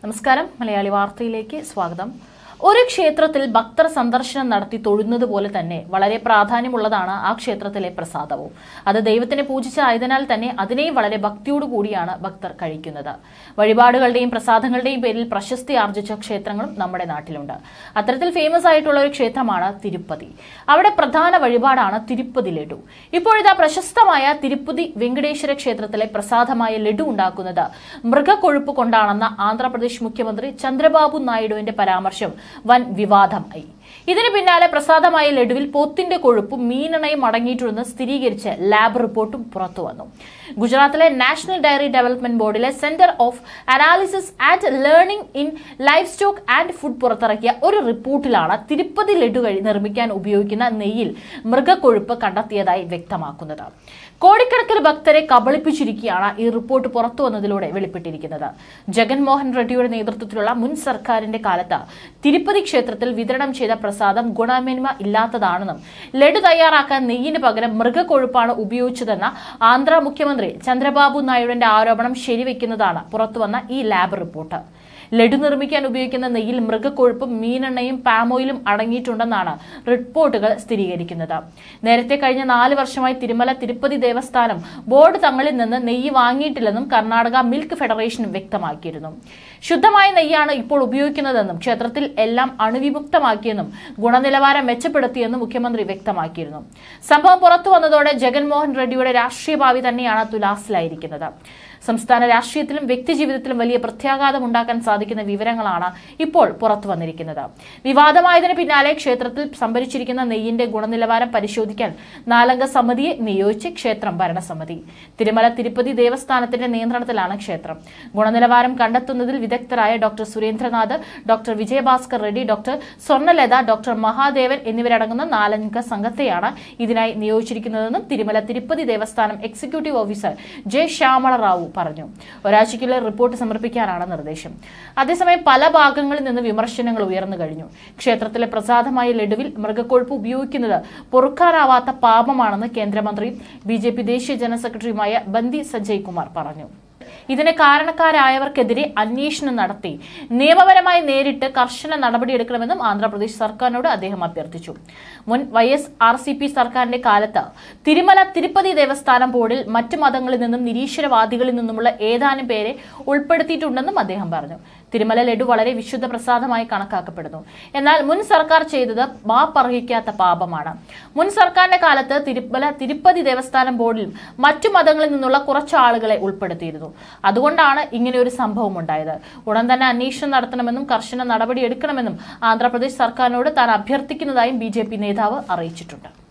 നമസ്കാരം മലയാളി വാർത്തയിലേക്ക് സ്വാഗതം. ഒരു ക്ഷേത്രത്തിൽ ഭക്തർ സന്ദർശനം നടത്തി തൊഴുന്നത് പോലെ തന്നെ വളരെ പ്രാധാന്യമുള്ളതാണ് ആ ക്ഷേത്രത്തിലെ പ്രസാദവും. അത് ദൈവത്തിനെ പൂജിച്ചായതിനാൽ തന്നെ അതിനെയും വളരെ ഭക്തിയോടുകൂടിയാണ് ഭക്തർ കഴിക്കുന്നത്. വഴിപാടുകളുടെയും പ്രസാദങ്ങളുടെയും പേരിൽ പ്രശസ്തി ആർജിച്ച ക്ഷേത്രങ്ങളും നമ്മുടെ നാട്ടിലുണ്ട്. അത്തരത്തിൽ ഫേമസ് ആയിട്ടുള്ള ഒരു ക്ഷേത്രമാണ് തിരുപ്പതി. അവിടെ പ്രധാന വഴിപാടാണ് തിരുപ്പതി ലഡു. ഇപ്പോഴിതാ പ്രശസ്തമായ തിരുപ്പതി വെങ്കടേശ്വര ക്ഷേത്രത്തിലെ പ്രസാദമായ ലഡു ഉണ്ടാക്കുന്നത് മൃഗക്കൊഴുപ്പ് കൊണ്ടാണെന്ന ആന്ധ്രാപ്രദേശ് മുഖ്യമന്ത്രി ചന്ദ്രബാബു നായിഡുവിന്റെ പരാമർശം വൻ വിവാദമായി. ഇതിന് പിന്നാലെ പ്രസാദമായ ലഡുവിൽ പോത്തിന്റെ കൊഴുപ്പും മീനെണ്ണയും അടങ്ങിയിട്ടുണ്ടെന്ന് സ്ഥിരീകരിച്ച് ലാബ് റിപ്പോർട്ടും പുറത്തുവന്നു. ഗുജറാത്തിലെ നാഷണൽ ഡയറി ഡെവലപ്മെന്റ് ബോർഡിലെ centre of analysis and learning in livestock and food പുറത്തിറക്കിയ ഒരു റിപ്പോർട്ടിലാണ് തിരുപ്പതി ലഡു നിർമ്മിക്കാൻ ഉപയോഗിക്കുന്ന നെയ്യിൽ മൃഗക്കൊഴുപ്പ് കണ്ടെത്തിയതായി വ്യക്തമാക്കുന്നത്. കോടിക്കണക്കിന് ഭക്തരെ കബളിപ്പിച്ചിരിക്കുകയാണ് ഈ റിപ്പോർട്ട് പുറത്തു വന്നതിലൂടെ വെളിപ്പെട്ടിരിക്കുന്നത്. ജഗൻമോഹൻ റെഡ്ഡിയുടെ നേതൃത്വത്തിലുള്ള മുൻ സർക്കാരിന്റെ കാലത്ത് തിരുപ്പതി ക്ഷേത്രത്തിൽ വിതരണം ചെയ്ത പ്രസാദം ഗുണമേന്മ ഇല്ലാത്തതാണെന്നും ലഡു തയ്യാറാക്കാൻ നെയ്യിന് പകരം മൃഗക്കൊഴുപ്പാണ് ഉപയോഗിച്ചതെന്ന ആന്ധ്ര മുഖ്യമന്ത്രി ചന്ദ്രബാബു നായിഡുവിന്റെ ആരോപണം ശരിവെക്കുന്നതാണ് പുറത്തുവന്ന ഈ ലാബ് റിപ്പോർട്ട്. ലഡു നിർമ്മിക്കാൻ ഉപയോഗിക്കുന്ന നെയ്യിൽ മൃഗക്കൊഴുപ്പും മീനെണ്ണയും പാമോയിലും അടങ്ങിയിട്ടുണ്ടെന്നാണ് റിപ്പോർട്ടുകൾ സ്ഥിരീകരിക്കുന്നത്. നേരത്തെ കഴിഞ്ഞ 4 വർഷമായി തിരുമല തിരുപ്പതി ദേവസ്ഥാനം ബോർഡ് തങ്ങളിൽ നിന്ന് നെയ്യ് വാങ്ങിയിട്ടില്ലെന്നും കർണാടക മിൽക്ക് ഫെഡറേഷൻ വ്യക്തമാക്കിയിരുന്നു. ശുദ്ധമായ നെയ്യാണ് ഇപ്പോൾ ഉപയോഗിക്കുന്നതെന്നും ക്ഷേത്രത്തിൽ എല്ലാം അണുവിമുക്തമാക്കിയെന്നും ഗുണനിലവാരം മെച്ചപ്പെടുത്തിയെന്നും മുഖ്യമന്ത്രി വ്യക്തമാക്കിയിരുന്നു. സംഭവം പുറത്തു വന്നതോടെ ജഗൻമോഹൻ റെഡ്ഡിയുടെ രാഷ്ട്രീയ ഭാവി തന്നെയാണ് തുലാസിലായിരിക്കുന്നത്. സംസ്ഥാന രാഷ്ട്രീയത്തിലും വ്യക്തിജീവിതത്തിലും വലിയ പ്രത്യാഘാതം ഉണ്ടാക്കാൻ സാധിക്കുന്ന വിവരങ്ങളാണ് ഇപ്പോൾ പുറത്തു വന്നിരിക്കുന്നത്. വിവാദമായതിനു പിന്നാലെ ക്ഷേത്രത്തിൽ സംഭരിച്ചിരിക്കുന്ന നെയ്യിന്റെ ഗുണനിലവാരം പരിശോധിക്കാൻ 4-അംഗ സമിതിയെ നിയോഗിച്ച് ക്ഷേത്രം ഭരണസമിതി. തിരുമല തിരുപ്പതി ദേവസ്ഥാനത്തിന്റെ നിയന്ത്രണത്തിലാണ് ക്ഷേത്രം. ഗുണനിലവാരം കണ്ടെത്തുന്നതിൽ വിദഗ്ധരായ doctor Surendranath, doctor Vijayabhaskar Reddy, doctor Swarnalatha, doctor Mahadevan എന്നിവരടങ്ങുന്ന 4-അംഗ സംഘത്തെയാണ് ഇതിനായി നിയോഗിച്ചിരിക്കുന്നതെന്നും Tirumala Tirupati Devasthanam executive officer J Shyamala Rao പറഞ്ഞു. ഒരാഴ്ചയ്ക്കുള്ളിൽ റിപ്പോർട്ട് സമർപ്പിക്കാനാണ് നിർദ്ദേശം. അതേസമയം പല ഭാഗങ്ങളിൽ നിന്ന് വിമർശനങ്ങൾ ഉയർന്നു കഴിഞ്ഞു. ക്ഷേത്രത്തിലെ പ്രസാദമായ ലഡുവിൽ മൃഗക്കൊഴുപ്പ് ഉപയോഗിക്കുന്നത് പൊറുക്കാനാവാത്ത പാപമാണെന്ന് കേന്ദ്രമന്ത്രിയും BJP ദേശീയ ജനറൽ സെക്രട്ടറിയുമായ ബന്ദി സഞ്ജയ് കുമാർ പറഞ്ഞു. ഇതിന് കാരണക്കാരായവർക്കെതിരെ അന്വേഷണം നടത്തി നിയമപരമായി നേരിട്ട് കർശന നടപടിയെടുക്കണമെന്നും ആന്ധ്രാപ്രദേശ് സർക്കാരിനോട് അദ്ദേഹം അഭ്യർത്ഥിച്ചു. മുൻ YSRCP സർക്കാരിന്റെ കാലത്ത് തിരുമല തിരുപ്പതി ദേവസ്ഥാനം ബോർഡിൽ മറ്റു മതങ്ങളിൽ നിന്നും നിരീശ്വരവാദികളിൽ നിന്നുമുള്ള ഏതാനും പേരെ ഉൾപ്പെടുത്തിയിട്ടുണ്ടെന്നും അദ്ദേഹം പറഞ്ഞു. തിരുമല ലഡു വളരെ വിശുദ്ധ പ്രസാദമായി കണക്കാക്കപ്പെടുന്നു. എന്നാൽ മുൻ സർക്കാർ ചെയ്തത് മാപ്പർഹിക്കാത്ത പാപമാണ്. മുൻ സർക്കാരിന്റെ കാലത്ത് തിരുപ്പതി ദേവസ്ഥാനം ബോർഡിൽ മറ്റു മതങ്ങളിൽ നിന്നുള്ള കുറച്ച് ആളുകളെ ഉൾപ്പെടുത്തിയിരുന്നു. അതുകൊണ്ടാണ് ഇങ്ങനെ ഒരു സംഭവം ഉണ്ടായത്. ഉടൻ തന്നെ അന്വേഷണം നടത്തണമെന്നും കർശന നടപടി എടുക്കണമെന്നും ആന്ധ്രാപ്രദേശ് സർക്കാരിനോട് താൻ അഭ്യർത്ഥിക്കുന്നതായും BJP നേതാവ് അറിയിച്ചിട്ടുണ്ട്.